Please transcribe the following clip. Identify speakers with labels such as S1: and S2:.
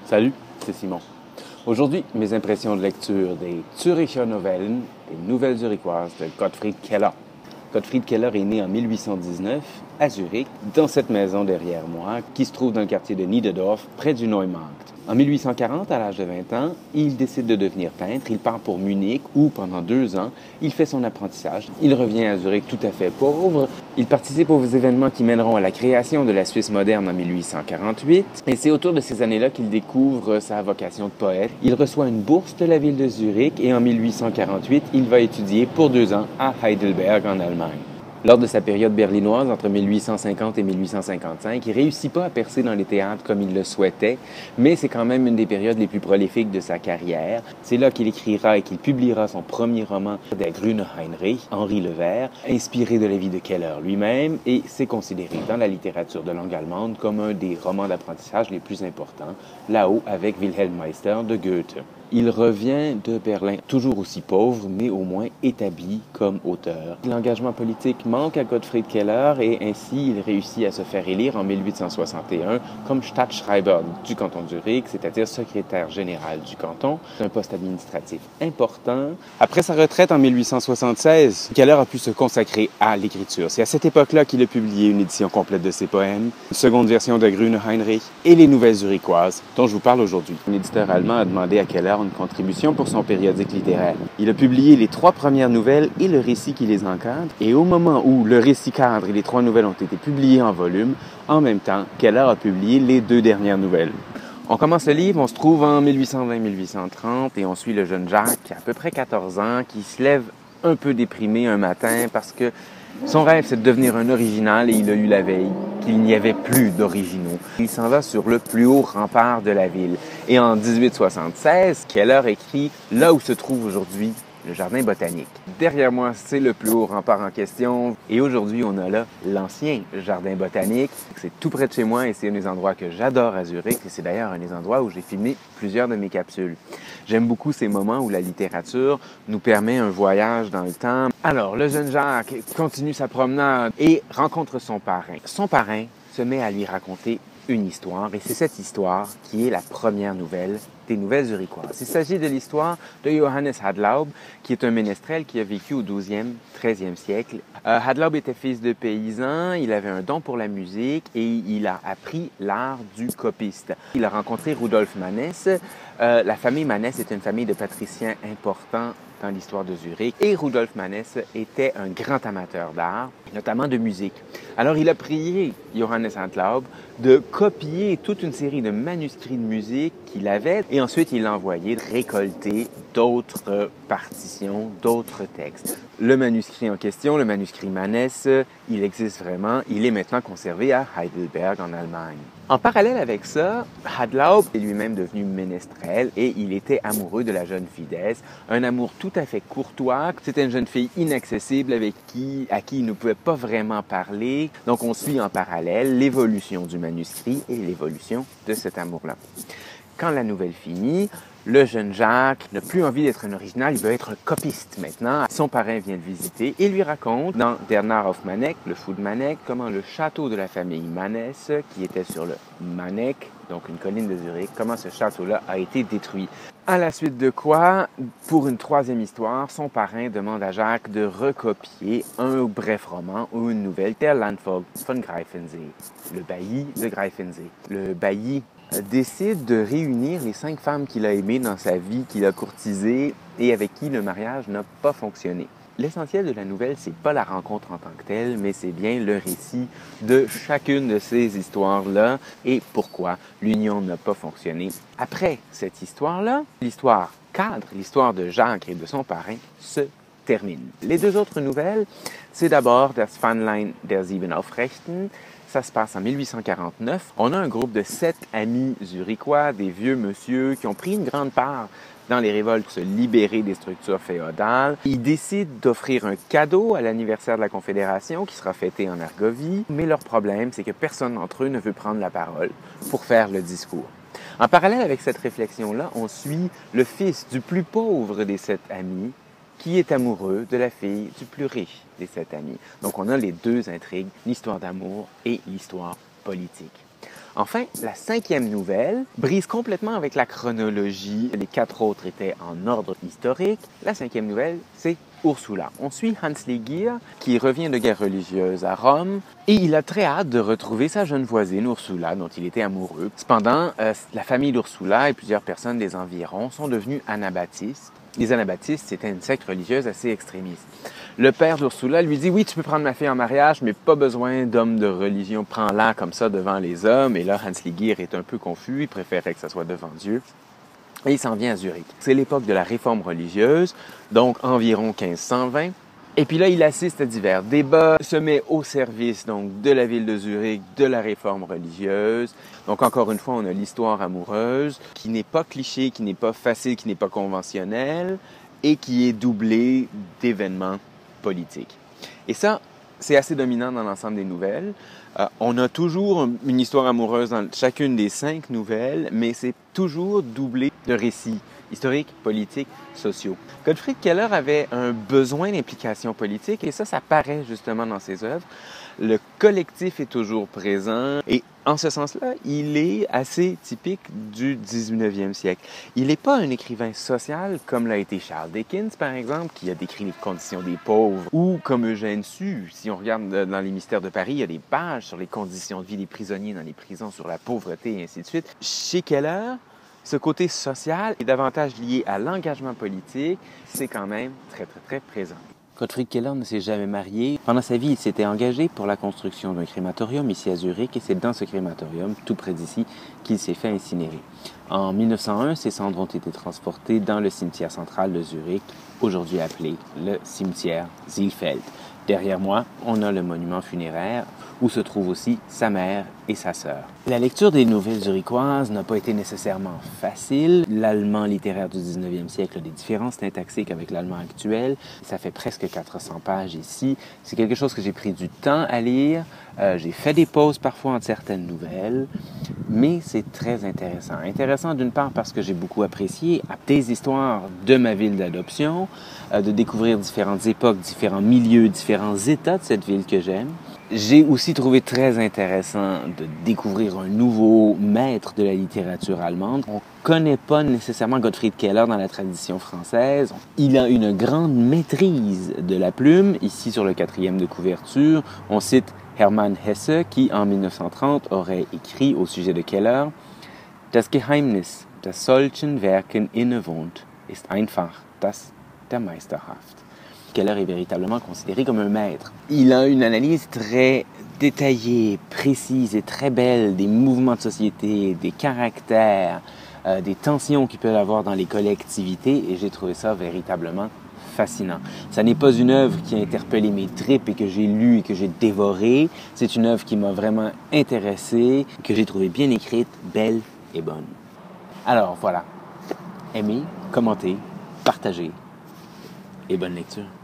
S1: Salut, c'est Simon. Aujourd'hui, mes impressions de lecture des Zürcher Novellen, des Nouvelles zurichoises de Gottfried Keller. Gottfried Keller est né en 1819 à Zurich, dans cette maison derrière moi, qui se trouve dans le quartier de Niederdorf, près du Neumarkt. En 1840, à l'âge de 20 ans, il décide de devenir peintre. Il part pour Munich, où pendant 2 ans, il fait son apprentissage. Il revient à Zurich tout à fait pauvre. Il participe aux événements qui mèneront à la création de la Suisse moderne en 1848. Et c'est autour de ces années-là qu'il découvre sa vocation de poète. Il reçoit une bourse de la ville de Zurich et en 1848, il va étudier pour 2 ans à Heidelberg en Allemagne. Lors de sa période berlinoise, entre 1850 et 1855, il ne réussit pas à percer dans les théâtres comme il le souhaitait, mais c'est quand même une des périodes les plus prolifiques de sa carrière. C'est là qu'il écrira et qu'il publiera son premier roman, Der grüne Heinrich, Henri le Vert, inspiré de la vie de Keller lui-même, et c'est considéré dans la littérature de langue allemande comme un des romans d'apprentissage les plus importants, là-haut avec Wilhelm Meister de Goethe. Il revient de Berlin, toujours aussi pauvre, mais au moins établi comme auteur. L'engagement politique manque à Gottfried Keller et ainsi il réussit à se faire élire en 1861 comme Stadtschreiber du canton de Zurich, c'est-à-dire secrétaire général du canton, un poste administratif important. Après sa retraite en 1876, Keller a pu se consacrer à l'écriture. C'est à cette époque-là qu'il a publié une édition complète de ses poèmes, une seconde version de Grüne Heinrich et les Nouvelles zurichoises, dont je vous parle aujourd'hui. Un éditeur allemand a demandé à Keller une contribution pour son périodique littéraire. Il a publié les 3 premières nouvelles et le récit qui les encadre, et au moment où le récit cadre et les 3 nouvelles ont été publiées en volume, en même temps, Keller a publié les 2 dernières nouvelles. On commence le livre, on se trouve en 1820-1830 et on suit le jeune Jacques, qui a à peu près 14 ans, qui se lève un peu déprimé un matin parce que son rêve, c'est de devenir un original et il a lu la veille qu'il n'y avait plus d'originaux. Il s'en va sur le plus haut rempart de la ville. Et en 1876, Keller écrit « Là où se trouve aujourd'hui le jardin botanique ». Derrière moi, c'est le plus haut rempart en question. Et aujourd'hui, on a là l'ancien jardin botanique. C'est tout près de chez moi et c'est un des endroits que j'adore à Zurich. Et c'est d'ailleurs un des endroits où j'ai filmé plusieurs de mes capsules. J'aime beaucoup ces moments où la littérature nous permet un voyage dans le temps. Alors, le jeune Jacques continue sa promenade et rencontre son parrain. Son parrain se met à lui raconter une histoire et c'est cette histoire qui est la première nouvelle des Nouvelles zurichoises. Il s'agit de l'histoire de Johannes Hadlaub, qui est un ménestrel qui a vécu au 12e, 13e siècle. Hadlaub était fils de paysan, il avait un don pour la musique et il a appris l'art du copiste. Il a rencontré Rudolf Mannes. La famille Mannes est une famille de patriciens importants dans l'histoire de Zurich. Et Rudolf Mannes était un grand amateur d'art, notamment de musique. Alors, il a prié Johannes Hadlaub de copier toute une série de manuscrits de musique qu'il avait et ensuite il l'a envoyé récolter d'autres partitions, d'autres textes. Le manuscrit en question, le manuscrit Mannes, il existe vraiment. Il est maintenant conservé à Heidelberg en Allemagne. En parallèle avec ça, Hadlaub est lui-même devenu ménestrel et il était amoureux de la jeune Fidesz, un amour tout à fait courtois. C'était une jeune fille inaccessible à qui il ne pouvait pas vraiment parler. Donc on suit en parallèle l'évolution du manuscrit et l'évolution de cet amour-là. Quand la nouvelle finit, le jeune Jacques n'a plus envie d'être un original, il veut être un copiste maintenant. Son parrain vient le visiter et lui raconte dans Der Narr auf Manegg, le fou de Manegg, comment le château de la famille Mannes, qui était sur le Manegg, donc une colline de Zurich, comment ce château-là a été détruit. À la suite de quoi, pour une 3e histoire, son parrain demande à Jacques de recopier un bref roman ou une nouvelle, Der Landvogt von Greifensee, le bailli de Greifensee. Le bailli décide de réunir les 5 femmes qu'il a aimées dans sa vie, qu'il a courtisées et avec qui le mariage n'a pas fonctionné. L'essentiel de la nouvelle, c'est pas la rencontre en tant que telle, mais c'est bien le récit de chacune de ces histoires-là et pourquoi l'union n'a pas fonctionné. Après cette histoire-là, l'histoire cadre, l'histoire de Jacques et de son parrain, se termine. Les 2 autres nouvelles, c'est d'abord Das Fähnlein der Sieben Aufrechten. Ça se passe en 1849. On a un groupe de 7 amis zurichois, des vieux monsieur qui ont pris une grande part dans les révoltes pour se libérer des structures féodales. Ils décident d'offrir un cadeau à l'anniversaire de la Confédération qui sera fêté en Argovie. Mais leur problème, c'est que personne d'entre eux ne veut prendre la parole pour faire le discours. En parallèle avec cette réflexion-là, on suit le fils du plus pauvre des 7 amis qui est amoureux de la fille du plus riche des 7 amis. Donc on a les 2 intrigues, l'histoire d'amour et l'histoire politique. Enfin, la 5e nouvelle brise complètement avec la chronologie. Les 4 autres étaient en ordre historique. La 5e nouvelle, c'est Ursula. On suit Hans Legir, qui revient de guerre religieuse à Rome, et il a très hâte de retrouver sa jeune voisine Ursula, dont il était amoureux. Cependant, la famille d'Ursula et plusieurs personnes des environs sont devenus anabaptistes. Les anabaptistes, c'était une secte religieuse assez extrémiste. Le père d'Ursula lui dit « Oui, tu peux prendre ma fille en mariage, mais pas besoin d'homme de religion. Prends-la comme ça devant les hommes. » Et là, Hans Legir est un peu confus. Il préférait que ça soit devant Dieu. Et il s'en vient à Zurich. C'est l'époque de la réforme religieuse, donc environ 1520. Et puis là, il assiste à divers débats, se met au service donc de la ville de Zurich, de la réforme religieuse. Donc encore une fois, on a l'histoire amoureuse qui n'est pas cliché, qui n'est pas facile, qui n'est pas conventionnelle et qui est doublée d'événements politiques. Et ça, c'est assez dominant dans l'ensemble des nouvelles. On a toujours une histoire amoureuse dans chacune des 5 nouvelles, mais c'est toujours doublé de récits historiques, politiques, sociaux. Gottfried Keller avait un besoin d'implication politique et ça paraît justement dans ses œuvres. Le collectif est toujours présent et en ce sens-là, il est assez typique du 19e siècle. Il n'est pas un écrivain social comme l'a été Charles Dickens, par exemple, qui a décrit les conditions des pauvres, ou comme Eugène Sue. Si on regarde dans Les Mystères de Paris, il y a des pages sur les conditions de vie des prisonniers dans les prisons, sur la pauvreté et ainsi de suite. Chez Keller, ce côté social est davantage lié à l'engagement politique. C'est quand même très, très, très présent. Gottfried Keller ne s'est jamais marié. Pendant sa vie, il s'était engagé pour la construction d'un crématorium ici à Zurich et c'est dans ce crématorium, tout près d'ici, qu'il s'est fait incinérer. En 1901, ses cendres ont été transportées dans le cimetière central de Zurich, aujourd'hui appelé le cimetière Zielfeld. Derrière moi, on a le monument funéraire où se trouvent aussi sa mère et sa sœur. La lecture des nouvelles zurichoises n'a pas été nécessairement facile. L'allemand littéraire du 19e siècle a des différences syntaxiques avec l'allemand actuel. Ça fait presque 400 pages ici. C'est quelque chose que j'ai pris du temps à lire. J'ai fait des pauses parfois entre certaines nouvelles, mais c'est très intéressant. Intéressant d'une part parce que j'ai beaucoup apprécié des histoires de ma ville d'adoption, de découvrir différentes époques, différents milieux, différents états de cette ville que j'aime. J'ai aussi trouvé très intéressant de découvrir un nouveau maître de la littérature allemande. On ne connaît pas nécessairement Gottfried Keller dans la tradition française. Il a une grande maîtrise de la plume. Ici, sur le 4e de couverture, on cite Hermann Hesse qui, en 1930, aurait écrit au sujet de Keller « Das Geheimnis, das solchen Werken innewohnt, ist einfach das der Meisterhaft ». Keller est véritablement considéré comme un maître. Il a une analyse très détaillée, précise et très belle des mouvements de société, des caractères, des tensions qu'il peut y avoir dans les collectivités et j'ai trouvé ça véritablement fascinant. Ça n'est pas une œuvre qui a interpellé mes tripes et que j'ai lu et que j'ai dévoré. C'est une œuvre qui m'a vraiment intéressé, que j'ai trouvée bien écrite, belle et bonne. Alors voilà, aimez, commentez, partagez et bonne lecture.